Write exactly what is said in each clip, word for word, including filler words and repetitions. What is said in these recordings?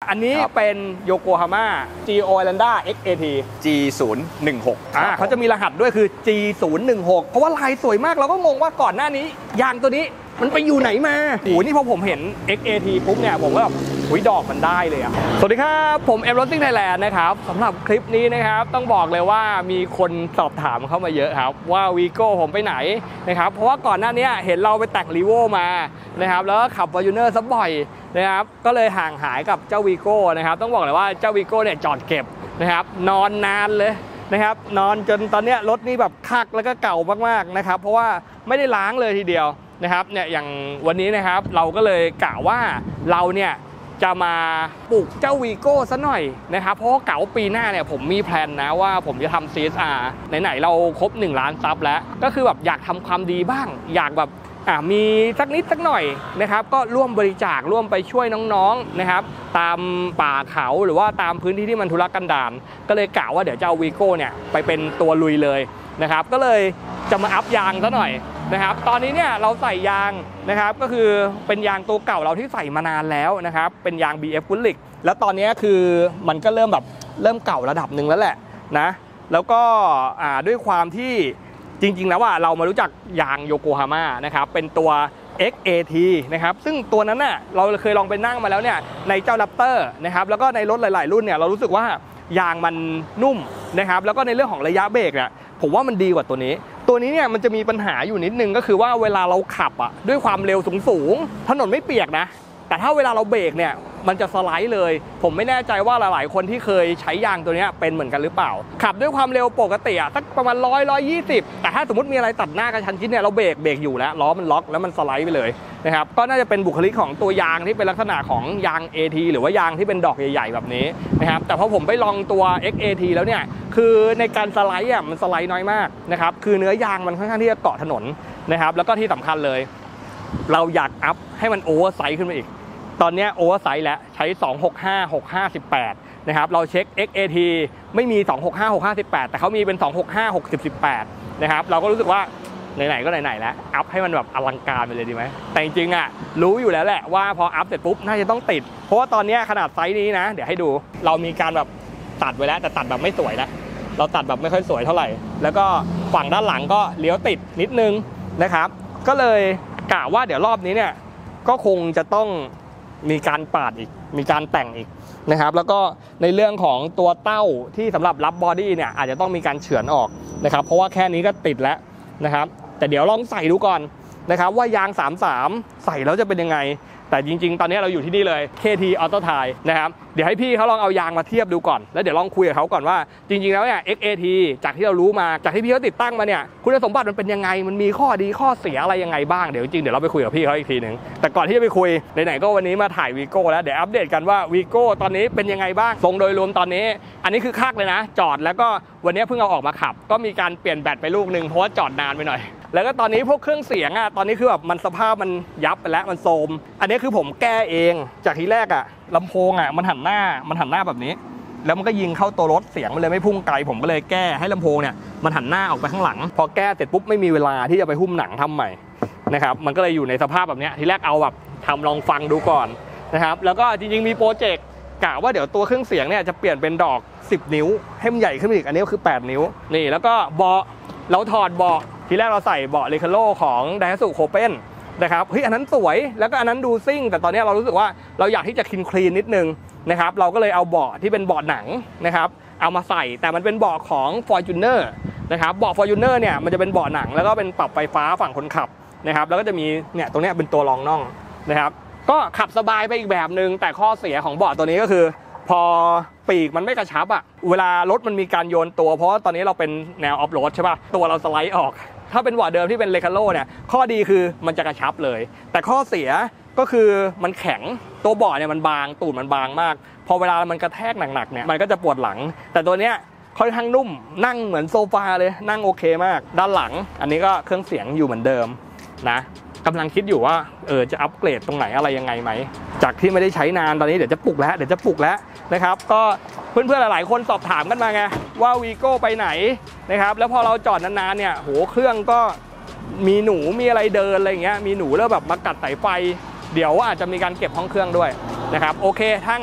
อันนี้เป็นโยโกฮาม่า G Orlando เอ็กซ์ เอ ทีจี ศูนย์ หนึ่ง หกอ่าเขาจะมีรหัสด้วยคือ จี ศูนย์ หนึ่ง หก เพราะว่าลายสวยมากเราก็งงว่าก่อนหน้านี้ยางตัวนี้มันไปอยู่ไหนมาโอ้โหนี่พอผมเห็น เอ็กซ์ เอ ที ปุ๊บเนี่ยผมก็แบบหุยดอกมันได้เลยอ่ะสวัสดีครับผมเอ็ม Racing Thailand นะครับสำหรับคลิปนี้นะครับต้องบอกเลยว่ามีคนสอบถามเข้ามาเยอะครับว่าวีโก้ผมไปไหนนะครับเพราะว่าก่อนหน้านี้เห็นเราไปแต่งรีโวมานะครับแล้วก็ขับ Fortuner ซะบ่อยนะครับก็เลยห่างหายกับเจ้าวีโก้นะครับต้องบอกเลยว่าเจ้าวีโก้เนี่ยจอดเก็บนะครับนอนนานเลยนะครับนอนจนตอนนี้รถนี่แบบคักแล้วก็เก่ามากๆนะครับเพราะว่าไม่ได้ล้างเลยทีเดียวนะครับเนี่ยอย่างวันนี้นะครับเราก็เลยกะว่าเราเนี่ยจะมาปลูกเจ้าวีโก้ซะหน่อยนะครับเพราะว่าเก๋าปีหน้าเนี่ยผมมีแพลนนะว่าผมจะทำ ซี เอส อาร์ ไหนๆเราครบหนึ่งล้านซับแล้วก็คือแบบอยากทำความดีบ้างอยากแบบอ่ามีสักนิดสักหน่อยนะครับก็ร่วมบริจาคร่วมไปช่วยน้องๆนะครับตามป่าเขาหรือว่าตามพื้นที่ที่มันทุรกันดารก็เลยกะว่าเดี๋ยวจะเอาวีโก้เนี่ยไปเป็นตัวลุยเลยนะครับก็เลยจะมาอัพยางซะหน่อยนะครับตอนนี้เนี่ยเราใส่ยางนะครับก็คือเป็นยางตัวเก่าเราที่ใส่มานานแล้วนะครับเป็นยาง บี เอฟ Goodrich แล้วตอนนี้คือมันก็เริ่มแบบเริ่มเก่าระดับหนึ่งแล้วแหละนะแล้วก็อ่าด้วยความที่จริงๆแล้วว่าเรามารู้จักยางโยโกฮาม่านะครับเป็นตัว เอ็กซ์ เอ ที นะครับซึ่งตัวนั้นน่ะเราเคยลองไปนั่งมาแล้วเนี่ยในเจ้า Raptor นะครับแล้วก็ในรถหลายๆรุ่นเนี่ยเรารู้สึกว่ายางมันนุ่มนะครับแล้วก็ในเรื่องของระยะเบรกเนี่ยผมว่ามันดีกว่าตัวนี้ตัวนี้เนี่ยมันจะมีปัญหาอยู่นิดนึงก็คือว่าเวลาเราขับอ่ะด้วยความเร็วสูงๆถนนไม่เปียกนะแต่ถ้าเวลาเราเบรกเนี่ยมันจะสไลด์เลยผมไม่แน่ใจว่าหลายๆคนที่เคยใช้ยางตัวนี้เป็นเหมือนกันหรือเปล่าขับด้วยความเร็วปกติอ่ะสักประมาณร้อยร้อยยี่สิบแต่ถ้าสมมติมีอะไรตัดหน้ากระชั้นชิดเนี่ยเราเบรกเบรกอยู่แล้วล้อมันล็อกแล้วมันสไลด์ไปเลยนะครับก็น่าจะเป็นบุคลิกของตัวยางที่เป็นลักษณะของยาง เอ ที หรือว่ายางที่เป็นดอกใหญ่ๆแบบนี้นะครับแต่พอผมไปลองตัว เอ็กซ์ เอ ที แล้วเนี่ยคือในการสไลด์อ่ะมันสไลด์น้อยมากนะครับคือเนื้อยางมันค่อนข้างที่จะเกาะถนนนะครับแล้วก็ที่สำคัญเลยเราอยากอัพให้มันโอเวอร์ไซส์ขึ้นมาอีกตอนนี้โอเวอร์ไซส์แล้วใช้สองหกห้า หกห้า สิบแปดนะครับเราเช็ค เอ็กซ์ เอ ที ไม่มีสองหกห้า หกห้า สิบแปดแต่เขามีเป็นสองหกห้า หกสิบ สิบแปดนะครับเราก็รู้สึกว่าไหนๆก็ไหนๆแล้วอัพให้มันแบบอลังการไปเลยดีไหมแต่จริงๆอ่ะรู้อยู่แล้วแหละว่าพออัพเสร็จปุ๊บน่าจะต้องติดเพราะว่าตอนนี้ขนาดไซส์นี้นะเดี๋ยวให้ดูเรามีการแบบตัดไว้แล้วแต่ตัดแบบไม่สวยนะเราตัดแบบไม่ค่อยสวยเท่าไหร่แล้วก็ฝั่งด้านหลังก็เลี้ยวติดนิดนึงนะครับก็เลยกะว่าเดี๋ยวรอบนี้เนี่ยก็คงจะต้องมีการปาดอีกมีการแต่งอีกนะครับแล้วก็ในเรื่องของตัวเต้าที่สำหรับรับบอดี้เนี่ยอาจจะต้องมีการเฉือนออกนะครับเพราะว่าแค่นี้ก็ติดแล้วนะครับแต่เดี๋ยวลองใส่ดูก่อนนะครับว่ายางสามสิบสามใส่แล้วจะเป็นยังไงแต่จริงๆตอนนี้เราอยู่ที่นี่เลย เค ที Auto Tire นะครับเดี๋ยวให้พี่เขาลองเอายางมาเทียบดูก่อนแล้วเดี๋ยวลองคุยกับเขาก่อนว่าจริงๆแล้วเนี่ย เอ็กซ์ เอ ที จากที่เรารู้มาจากที่พี่เขาติดตั้งมาเนี่ยคุณสมบัติมันเป็นยังไงมันมีข้อดีข้อเสียอะไรยังไงบ้างเดี๋ยวจริงๆเดี๋ยวเราไปคุยกับพี่เขาอีกทีนึงแต่ก่อนที่จะไปคุยไหนๆก็วันนี้มาถ่ายวีโก้แล้วเดี๋ยวอัปเดตกันว่าวีโก้ตอนนี้เป็นยังไงบ้างทรงโดยรวมตอนนี้อันนี้คือคักเลยนะจอดแล้วก็วันนี้เพิ่งเอาออกมาขับก็มีการเปลี่ยนแบตไปลูกนึงเพราะว่าจอดนานไปหน่อยแล้วก็ตอนนี้พวกเครื่องเสียงอ่ะตอนนี้คือแบบมันสภาพมันยับไปแล้วมันโทรมอันนี้คือผมแก้เองจากที่แรกอ่ะลำโพงอ่ะมันหันหน้ามันหันหน้าแบบนี้แล้วมันก็ยิงเข้าตัวรถเสียงมันเลยไม่พุ่งไกลผมก็เลยแก้ให้ลำโพงเนี่ยมันหันหน้าออกไปข้างหลังพอแก้เสร็จปุ๊บไม่มีเวลาที่จะไปหุ้มหนังทำใหม่นะครับมันก็เลยอยู่ในสภาพแบบนี้ทีแรกเอาแบบทำลองฟังดูก่อนนะครับแล้วก็จริงๆมีโปรเจกต์กะว่าเดี๋ยวตัวเครื่องเสียงเนี่ยจะเปลี่ยนเป็นดอกสิบนิ้วให้มันใหญ่ขึ้นอีกอันนี้ก็คือแปดนิ้วนี่แล้วก็เบาะเราถอดเบาะทีแรกเราใส่เบาะเรคาโลของไดฮัตสุโคเปนนะครับเฮ้ยอันนั้นสวยแล้วก็อันนั้นดูซิ่งแต่ตอนนี้เรารู้สึกว่าเราอยากที่จะคลีนคลีนนิดนึงนะครับเราก็เลยเอาเบาะที่เป็นเบาะหนังนะครับเอามาใส่แต่มันเป็นเบาะของ Fortuner นะครับเบาะ Fortuner เนี่ยมันจะเป็นเบาะหนังแล้วก็เป็นปรับไฟฟ้าฝั่งคนขับนะครับแล้วก็จะมีเนี่ยตรงนี้เป็นตัวรองน่องนะครับก็ขับสบายไปอีกแบบนึงแต่ข้อเสียของเบาะตัวนี้ก็คือพอปีกมันไม่กระชับอ่ะเวลารถมันมีการโยนตัวเพราะตอนนี้เราเป็นแนวออฟโรดใช่ป่ะตัวเราสไลด์ออกถ้าเป็นเบาะเดิมที่เป็นเรคาโลเนี่ยข้อดีคือมันจะกระชับเลยแต่ข้อเสียก็คือมันแข็งตัวเบาะเนี่ยมันบางตูดมันบางมากพอเวลามันกระแทกหนักๆเนี่ยมันก็จะปวดหลังแต่ตัวเนี้ยค่อนข้างนุ่มนั่งเหมือนโซฟาเลยนั่งโอเคมากด้านหลังอันนี้ก็เครื่องเสียงอยู่เหมือนเดิมนะกำลังคิดอยู่ว่าเออจะอัปเกรดตรงไหนอะไรยังไงไหมจากที่ไม่ได้ใช้นานตอนนี้เดี๋ยวจะปลุกแล้วเดี๋ยวจะปลุกแล้วนะครับก็เพื่อนๆหลายๆคนสอบถามกันมาไงว่าวีโก้ไปไหนนะครับแล้วพอเราจอดนานๆเนี่ยโหเครื่องก็มีหนูมีอะไรเดินอะไรอย่างเงี้ยมีหนูแล้วแบบมากัดสายไฟเดี๋ยวอาจจะมีการเก็บห้องเครื่องด้วยนะครับโอเคถ้างั้น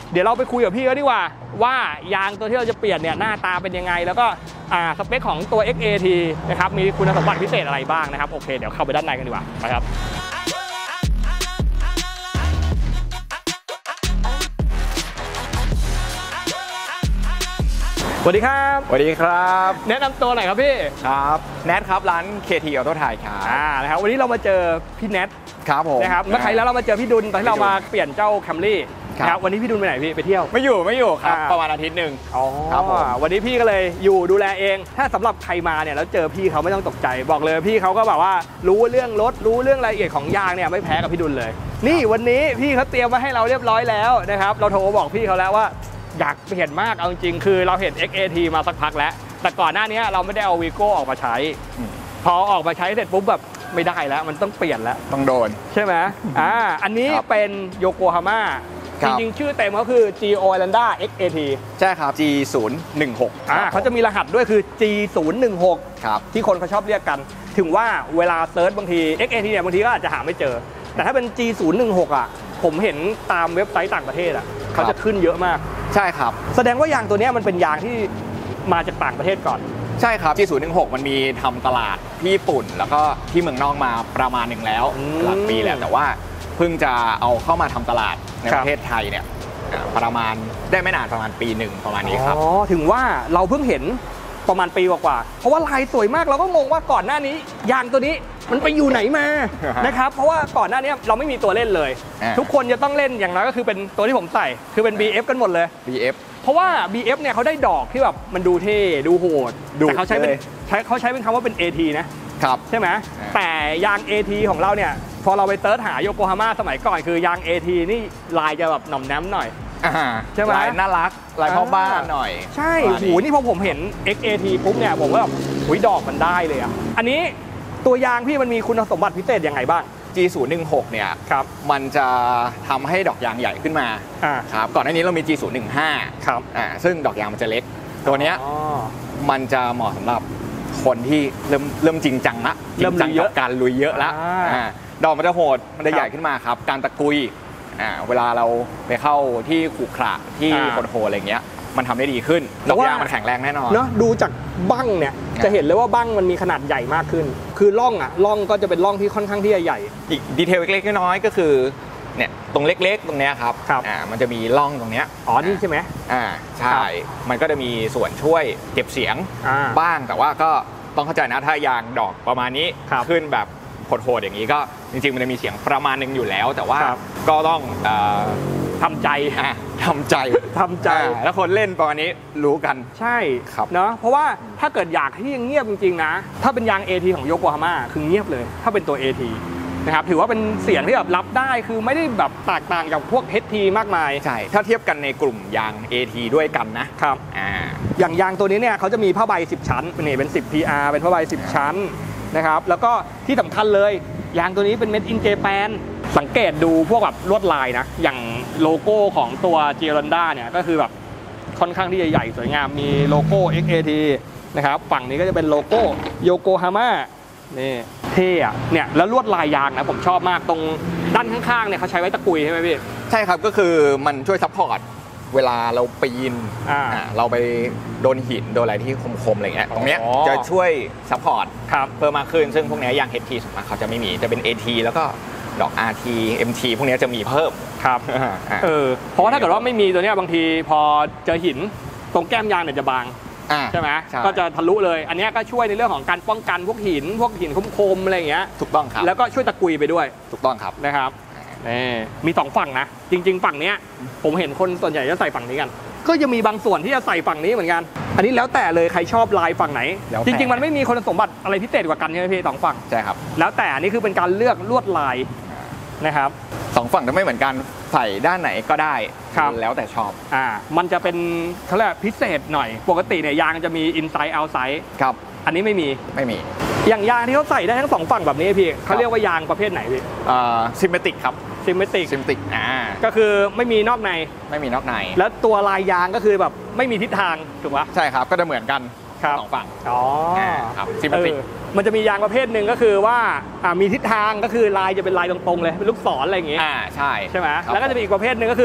เดี๋ยวเราไปคุยกับพี่เขาดีกว่าว่ายางตัวที่เราจะเปลี่ยนเนี่ยหน้าตาเป็นยังไงแล้วก็อ่าสเปคของตัว เอ็กซ์ เอ ที นะครับมีคุณสมบัติพิเศษอะไรบ้างนะครับโอเคเดี๋ยวเข้าไปด้านในกันดีกว่าไปครับสวัสดีครับสวัสดีครับแนะนำตัวหน่อยครับพี่ครับแนทครับร้าน เค ที Auto Thai ครับอ่านะครับวันนี้เรามาเจอพี่แนทครับผมนะครับเมื่อใครแล้วเรามาเจอพี่ดุลตอนที่เรามาเปลี่ยนเจ้าแคมรี่ครับวันนี้พี่ดุลไปไหนพี่ไปเที่ยวไม่อยู่ไม่อยู่ครับประมาณอาทิตย์หนึ่งอ๋อครับวันนี้พี่ก็เลยอยู่ดูแลเองถ้าสำหรับใครมาเนี่ยแล้วเจอพี่เขาไม่ต้องตกใจบอกเลยพี่เขาก็แบบว่ารู้เรื่องรถรู้เรื่องรายละเอียดของยางเนี่ยไม่แพ้กับพี่ดุลเลยนี่วันนี้พี่เขาเตรียมมาให้เราเรียบร้อยแล้วนะครับเราโทรบอกพี่เขาแล้วว่าอยากเห็นมากเอาจริงคือเราเห็น เอ็กซ์ เอ ที มาสักพักแล้วแต่ก่อนหน้านี้เราไม่ได้เอาวีโก้ออกมาใช้พอออกมาใช้เสร็จปุ๊บแบบไม่ได้แล้วมันต้องเปลี่ยนแล้วต้องโดนใช่ไหมอ่าอันนี้เป็นโยโกฮาม่าจริงๆชื่อเต็มก็คือ จี โอ Orlando เอ็กซ์ เอ ทีใช่ครับ จี ศูนย์ หนึ่ง หกอ่าเขาจะมีรหัสด้วยคือ จี ศูนย์ หนึ่ง หกครับที่คนเขาชอบเรียกกันถึงว่าเวลาเซิร์ชบางที เอ็กซ์ เอ ที เนี่ยบางทีก็อาจจะหาไม่เจอแต่ถ้าเป็น จี ศูนย์ หนึ่ง หก อ่ะผมเห็นตามเว็บไซต์ต่างประเทศอ่ะเขาจะขึ้นเยอะมากใช่ครับแสดงว่ายางตัวนี้มันเป็นยางที่มาจากต่างประเทศก่อนใช่ครับ จี ศูนย์ หนึ่ง หก มันมีทำตลาดที่ญี่ปุ่นแล้วก็ที่เมืองนอกมาประมาณหนึ่งแล้วหลายปีแล้วแต่ว่าเพิ่งจะเอาเข้ามาทำตลาดในประเทศไทยเนี่ยประมาณได้ไม่นานประมาณปีหนึ่งประมาณนี้ครับอ๋อถึงว่าเราเพิ่งเห็นประมาณปีกว่าๆเพราะว่าลายสวยมากเราก็งงว่าก่อนหน้านี้ยางตัวนี้มันไปอยู่ไหนมานะครับเพราะว่าก่อนหน้านี้เราไม่มีตัวเล่นเลยทุกคนจะต้องเล่นอย่างน้อยก็คือเป็นตัวที่ผมใส่คือเป็น บี เอฟ กันหมดเลยบี เอฟเพราะว่า บี เอฟ เนี่ยเขาได้ดอกที่แบบมันดูเท่ดูโหดแต่เขาใช้เป็นใช้เขาใช้เป็นคำว่าเป็น เอ ที นะครับใช่ไหมแต่ยาง เอ ที ของเราเนี่ยพอเราไปเติร์ชหาโยโกฮาม่าสมัยก่อนคือยาง เอ ที นี่ลายจะแบบหน่อมแนมหน่อยใช่ไหมลายน่ารักลายพ่อบ้านหน่อยใช่โหนี่พอผมเห็น เอ็กซ์ เอ ที ปุ๊บเนี่ยผมก็แบบหุยดอกมันได้เลยอ่ะอันนี้ตัวยางพี่มันมีคุณสมบัติพิเศษยังไงบ้างจี ศูนย์ หนึ่ง หก เนี่ยครับมันจะทำให้ดอกยางใหญ่ขึ้นมาครับก่อนหน้านี้เรามี จี ศูนย์ หนึ่ง ห้าครับอ่าซึ่งดอกยางมันจะเล็กตัวเนี้ยมันจะเหมาะสำหรับคนที่เริ่มเริ่มจริงจังละจริงจังกับการลุยเยอะแล้วดอกมันจะโหดมันจะใหญ่ขึ้นมาครับการตะกุยอ่าเวลาเราไปเข้าที่ขรุขระที่โหดๆอะไรเงี้ยมันทำได้ดีขึ้นดอกยางมันแข็งแรงแน่นอนเนาะดูจากบั้งเนี่ยจะเห็นเลยว่าบั้งมันมีขนาดใหญ่มากขึ้นคือร่องอ่ะร่องก็จะเป็นร่องที่ค่อนข้างที่จะใหญ่อีกดีเทลเล็กๆน้อยๆก็คือเนี่ยตรงเล็กๆตรงเนี้ยครับอ่ามันจะมีร่องตรงเนี้ยอ๋อนี่ใช่ไหมอ่าใช่มันก็จะมีส่วนช่วยเก็บเสียงบ้างแต่ว่าก็ต้องเข้าใจนะถ้ายางดอกประมาณนี้ขึ้นแบบโหดๆอย่างนี้ก็จริงๆมันจะมีเสียงประมาณนึงอยู่แล้วแต่ว่าก็ต้องทำใจทำใจทำใจแล้วคนเล่นประมาณนี้รู้กันใช่เนาะเพราะว่าถ้าเกิดอยากให้เงียบจริงๆนะถ้าเป็นยาง เอ ที ของโยโกฮาม่าคือเงียบเลยถ้าเป็นตัว เอ ที นะครับถือว่าเป็นเสียงที่แบบรับได้คือไม่ได้แบบแตกต่างจากพวก เอช ที มากมายใช่ถ้าเทียบกันในกลุ่มยาง เอ ที ด้วยกันนะครับอ่าอย่างยางตัวนี้เนี่ยเขาจะมีผ้าใบสิบชั้นนี่เป็นสิบ พี อาร์ เป็นผ้าใบสิบชั้นนะครับแล้วก็ที่สำคัญเลยยางตัวนี้เป็น Made in Japan สังเกตดูพวกแบบลวดลายนะอย่างโลโก้ของตัว จี โอ Orlando เนี่ยก็คือแบบค่อนข้างที่จะใหญ่สวยงามมีโลโก้ เอ็กซ์ เอ ที นะครับฝั่งนี้ก็จะเป็นโลโก้โยโกฮาม่านี่เท่อะเนี่ยแล้วลวดลายยางนะผมชอบมากตรงด้านข้างๆเนี่ยเขาใช้ไว้ตะกุยใช่ไหมพี่ใช่ครับก็คือมันช่วยซัพพอร์ตเวลาเราปีนเราไปโดนหินโดนอะไรที่คมๆอะไรเงี้ยตรงเนี้ยจะช่วยซัพพอร์ตเพิ่มมากขึ้นซึ่งพวกนี้ยาง เอช ที ส่วนมากเขาจะไม่มีจะเป็น เอ ที แล้วก็ดอก อาร์ ที เอ็ม ที พวกนี้จะมีเพิ่มครับเออเพราะว่าถ้าเกิดว่าไม่มีตัวเนี้ยบางทีพอเจอหินตรงแก้มยางเนี่ยจะบางใช่ไหมก็จะทะลุเลยอันนี้ก็ช่วยในเรื่องของการป้องกันพวกหินพวกหินคมๆอะไรอย่างเงี้ยถูกต้องครับแล้วก็ช่วยตะกุยไปด้วยถูกต้องครับนะครับนี่มีสองฝั่งนะจริงๆฝั่งนี้ผมเห็นคนส่วนใหญ่จะใส่ฝั่งนี้กันก็จะมีบางส่วนที่จะใส่ฝั่งนี้เหมือนกันอันนี้แล้วแต่เลยใครชอบลายฝั่งไหนจริงๆมันไม่มีคุณสมบัติอะไรพิเศษกว่ากันใช่ไหมพี่สองฝั่งใช่ครับแล้วแต่อันนี้คือเป็นการเลือกลวดลายนะครับสองฝั่งจะไม่เหมือนกันใส่ด้านไหนก็ได้แล้วแต่ชอบอ่ามันจะเป็นเขาเรียกพิเศษหน่อยปกติเนี่ยยางจะมี inside outside ครับอันนี้ไม่มีไม่มีอย่างยางที่เขาใส่ได้ทั้งสองฝั่งแบบนี้พี่เขาเรียกว่ายางประเภทไหนพี่อ่าซิมเมติกครับซิมเมติกซิมเมติกอ่าก็คือไม่มีนอกในไม่มีนอกในแล้วตัวลายยางก็คือแบบไม่มีทิศทางถูกปะใช่ครับก็จะเหมือนกันสองฝั่งอ๋อครับซิมเมติกมันจะมียางประเภทหนึ่งก็คือว่ามีทิศทางก็คือลายจะเป็นลายตรงๆเลยเป็นลูกศรอะไรอย่างงี้อ่าใช่ใช่ไหมแล้วก็จะมีอีกประเภทหนึ่งก็คือ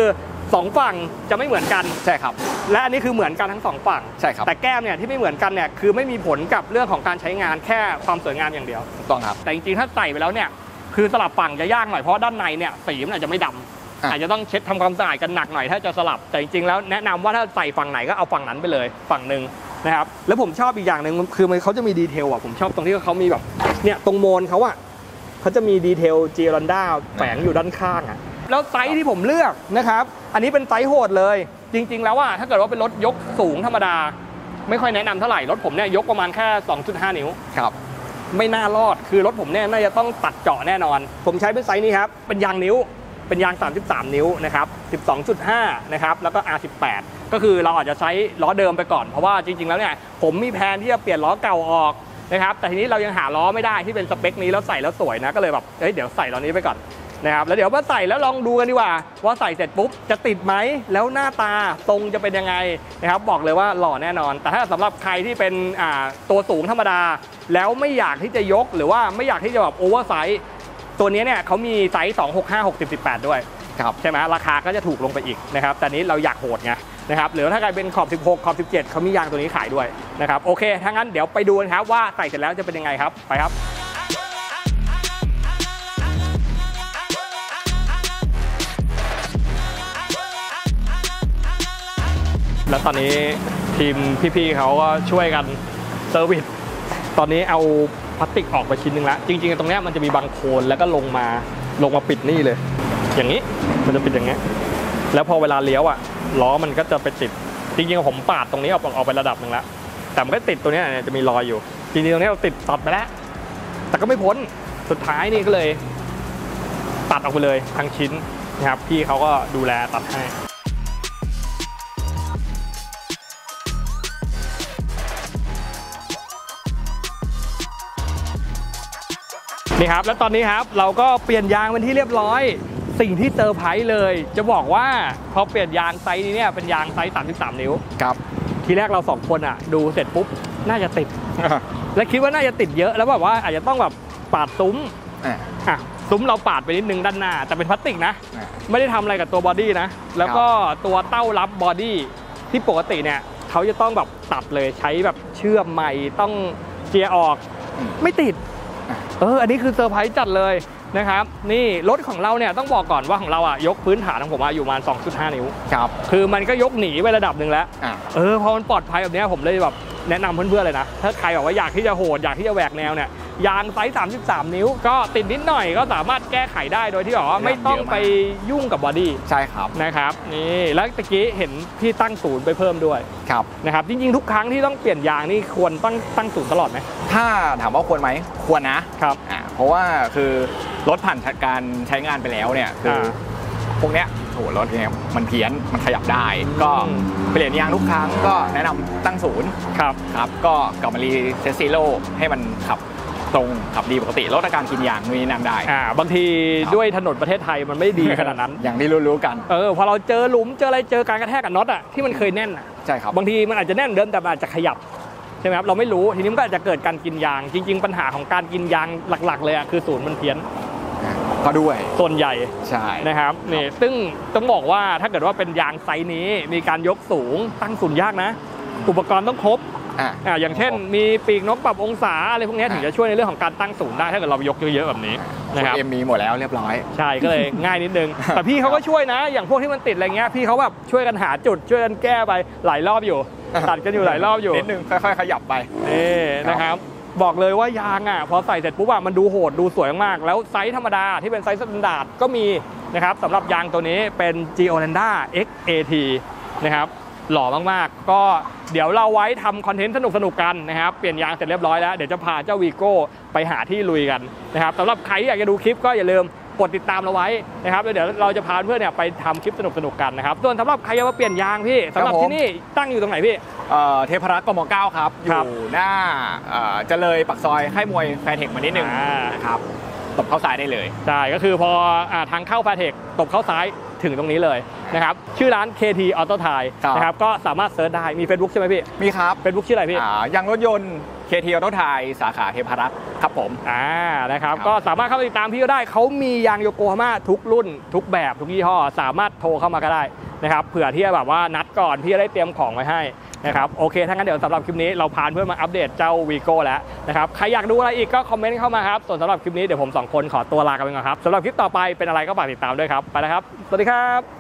สองฝั่งจะไม่เหมือนกันใช่ครับและอันนี้คือเหมือนกันทั้งสองฝั่งใช่ครับแต่แก้มเนี่ยที่ไม่เหมือนกันเนี่ยคือไม่มีผลกับเรื่องของการใช้งานแค่ความสวยงามอย่างเดียวถูกต้องครับแต่จริงๆถ้าใส่ไปแล้วเนี่ยคือสลับฝั่งจะยากหน่อยเพราะด้านในเนี่ยสีมันอาจจะไม่ดำอ่ะอาจจะต้องเช็ดทำความสะอาดกันหนักหน่อยถ้าจะสลับแต่จริงๆแล้วแนะนำว่าถ้าใส่ฝั่งไหนก็เอาฝั่งนั้นไปเลยฝั่งหนึ่งนะครับแล้วผมชอบอีกอย่างหนึ่งคือมันเขาจะมีดีเทลอ่ะผมชอบตรงที่เขามีแบบเนี่ยตรงโมนเขาอ่ะเขาจะมีดีเทลจีรันด้าแฝงอยู่ด้านข้างอ่ะแล้วไซส์ที่ผมเลือกนะครับอันนี้เป็นไซส์โหดเลยจริงๆแล้วว่าถ้าเกิดว่าเป็นรถยกสูงธรรมดาไม่ค่อยแนะนำเท่าไหร่รถผมเนี่ยยกประมาณแค่ สองจุดห้า นิ้วครับไม่น่ารอดคือรถผมเนี่ยน่าจะต้องตัดเจาะแน่นอนผมใช้เป็นไซส์นี้ครับเป็นยางนิ้วเป็นยางสามสิบสามนิ้วนะครับ สิบสองจุดห้า นะครับแล้วก็ อาร์ สิบแปด ก็คือเราอาจจะใช้ล้อเดิมไปก่อนเพราะว่าจริงๆแล้วเนี่ยผมมีแผนที่จะเปลี่ยนล้อเก่าออกนะครับแต่ทีนี้เรายังหาล้อไม่ได้ที่เป็นสเปคนี้แล้วใส่แล้วสวยนะก็เลยแบบเอ้ยเดี๋ยวใส่ล้อนี้ไปก่อนนะครับแล้วเดี๋ยวมาใส่แล้วลองดูกันดีกว่าว่าใส่เสร็จปุ๊บจะติดไหมแล้วหน้าตาทรงจะเป็นยังไงนะครับบอกเลยว่าหล่อแน่นอน แต่ถ้าสำหรับใครที่เป็นอ่าตัวสูงธรรมดาแล้วไม่อยากที่จะยกหรือว่าไม่อยากที่จะแบบโอเวอร์ไซส์ตัวนี้เนี่ยเขามีไซส์สอง หก ห้า หก สิบ สิบแปดด้วยครับใช่ไหมราคาก็จะถูกลงไปอีกนะครับแต่นี้เราอยากโหดไงนะครับหรือถ้าใครเป็นขอบสิบหกขอบสิบเจ็ดเขามียางตัวนี้ขายด้วยนะครับโอเคถ้างั้นเดี๋ยวไปดูกันครับว่าใส่เสร็จแล้วจะเป็นยังไงครับไปครับแล้วตอนนี้ทีมพี่ๆเขาก็ช่วยกันเซอร์วิสตอนนี้เอาพลาสติกออกไปชิ้นหนึงแล้วจริงๆตรงนี้มันจะมีบางโคนแล้วก็ลงมาลงมาปิดนี่เลยอย่างนี้มันจะปิดอย่างเงี้ยแล้วพอเวลาเลี้ยวอ่ะล้อมันก็จะไปติดจริงๆผมปาดตรงนี้ออกออกไประดับหนึ่งแล้วแต่มันก็ติดตัวนี้เนี่ยจะมีรอยอยู่จริงๆตรงนี้เราติดตัดไปแล้วแต่ก็ไม่พ้นสุดท้ายนี่ก็เลยตัดออกไปเลยทั้งชิ้นนะครับพี่เขาก็ดูแลตัดให้นี่ครับแล้วตอนนี้ครับเราก็เปลี่ยนยางเป็นที่เรียบร้อยสิ่งที่เซอร์ไพรส์เลยจะบอกว่าพอเปลี่ยนยางไซส์นี้เนี่ยเป็นยางไซส์สามสิบสามนิ้วครับทีแรกเราสองคนอ่ะดูเสร็จปุ๊บน่าจะติด และคิดว่าน่าจะติดเยอะแล้วแบบว่าอาจจะต้องแบบปาดซุ้มอ่ะอ่ะซุ้มเราปาดไปนิดนึงด้านหน้าแต่เป็นพลาสติกนะอ่ะไม่ได้ทำอะไรกับตัวบอดี้นะแล้วก็ตัวเต้ารับบอดี้ที่ปกติเนี่ยเขาจะต้องแบบตัดเลยใช้แบบเชื่อมใหม่ต้องเจียร์ออกอืมไม่ติดเอออันนี้คือเซอร์ไพรส์จัดเลยนะครับนี่รถของเราเนี่ยต้องบอกก่อนว่าของเราอ่ะยกพื้นฐานของผมอะอยู่ประมาณ สองจุดห้า นิ้วครับคือมันก็ยกหนีไประดับหนึ่งแล้วอ่ะเออพอมันปลอดภัยแบบนี้ผมเลยแบบแนะนำเพื่อนๆเลยนะถ้าใครบอกว่าอยากที่จะโหดอยากที่จะแหวกแนวเนี่ยยางไซส์สามสิบสามนิ้วก็ติดนิดหน่อยก็สามารถแก้ไขได้โดยที่บอกว่าไม่ต้องไปยุ่งกับบอดี้ใช่ครับนะครับนี่แล้วตะกี้เห็นพี่ตั้งศูนย์ไปเพิ่มด้วยครับนะครับจริงๆทุกครั้งที่ต้องเปลี่ยนยางนี่ควรตั้งตั้งศูนย์ตลอดไหมถ้าถามว่าควรไหมควรนะครับ อ่าเพราะว่าคือรถผ่านการใช้งานไปแล้วเนี่ยคืออา พวกเนี้ยโหรถเนี่ยมันเพี้ยนมันขยับได้ ก็อืมเปลี่ยนยางทุกครั้งก็แนะนำตั้งศูนย์ครับครับก็กลับมารีเซตซีโร่ให้มันขับตรงขับดีปกติลดอาการกินยางนู่นนี่นั่นได้อ่าบางทีครับด้วยถนนประเทศไทยมันไม่ดีขนาดนั้นอย่างที่รู้ๆกันเออพอเราเจอหลุมเจออะไรเจอการกระแทกกับน็อตอ่ะที่มันเคยแน่นอ่ะใช่ครับบางทีมันอาจจะแน่นเดิมแต่มันอาจจะขยับใช่ไหมครับเราไม่รู้ทีนี้มันก็อาจจะเกิดการกินยาง จริง ๆ ปัญหาของการกินยางหลักๆเลยอ่ะคือศูนย์มันเพี้ยนก็ด้วยส่วนใหญ่ใช่นะครับนี่ซึ่งต้องบอกว่าถ้าเกิดว่าเป็นยางไซส์นี้มีการยกสูงตั้งศูนย์ยากนะ อุปกรณ์ต้องครบอ่ะอ่าอย่างเช่น มีปีกนกปรับองศาอะไรพวกนี้อ่ะถึงจะช่วยในเรื่องของการตั้งศูนย์ได้ถ้าเกิดเรายกเยอะๆแบบนี้นะครับเอ็มมีหมดแล้วเรียบร้อยใช่ก็เลย ง่ายนิดนึง แต่พี่เขาก็ช่วยนะ อย่างพวกที่มันติดอะไรเงี้ยพี่เขาแบบช่วยกันหาจุดช่วยกันแก้ไปหลายรอบอยู่ ตัดกันอยู่หลายรอบอยู่นิดนึงค่อยๆขยับไปนี่นะครับบอกเลยว่ายางอ่ะพอใส่เสร็จปุ๊บอะมันดูโหดดูสวยมากๆแล้วไซส์ธรรมดาที่เป็นไซส์สแตนดาร์ดก็มีนะครับสำหรับยางตัวนี้เป็น Geolanda เอ็กซ์ เอ ที นะครับหล่อมากๆก็เดี๋ยวเราไว้ทำคอนเทนต์สนุกๆกันนะครับเปลี่ยนยางเสร็จเรียบร้อยแล้วเดี๋ยวจะพาเจ้าวีโก้ไปหาที่ลุยกันนะครับสำหรับใครที่อยากจะดูคลิปก็อย่าลืมกดติดตามเราไว้นะครับแล้วเดี๋ยวเราจะพาเพื่อนเนี่ยไปทำคลิปสนุกๆกันนะครับส่วนสำหรับใครจะมาเปลี่ยนยางพี่สำหรับที่นี่ตั้งอยู่ตรงไหนพี่เอ่อเทพรัตน์กมเก้าครับอครัยู่บหน้าเอ่อจะเลยปักซอยค่ายมวยแฟร์เทคมานิดนึงอ่านนะครับตบเข้าซ้ายได้เลยใช่ก็คือพออ่าทางเข้าแฟร์เทคตบเข้าซ้ายถึงตรงนี้เลยนะครับชื่อร้าน เค ที Auto Tire ครับนะครับก็สามารถเซิร์ชได้มี Facebook ใช่ไหมพี่มีครับ Facebook ชื่ออะไรพี่อ่ายางรถยนต์เค ที Auto Thai สาขาเทพารักษ์ครับผมอ่านะครับครับก็สามารถเข้าไปติดตามพี่ก็ได้เขามียางโยโกฮาม่าทุกรุ่นทุกแบบทุกยี่ห้อสามารถโทรเข้ามาก็ได้นะครับเผื่อที่จะแบบว่านัดก่อนพี่จะได้เตรียมของไว้ให้นะครับโอเคถ้างั้นเดี๋ยวสำหรับคลิปนี้เราพาเพื่อนมาอัปเดตเจ้าวีโก้แล้วนะครับใครอยากดูอะไรอีกก็คอมเมนต์เข้ามาครับส่วนสำหรับคลิปนี้เดี๋ยวผมสองคนขอตัวลากันไปก่อนครับสำหรับคลิปต่อไปเป็นอะไรก็ฝากติดตามด้วยครับไปแล้วครับสวัสดีครับ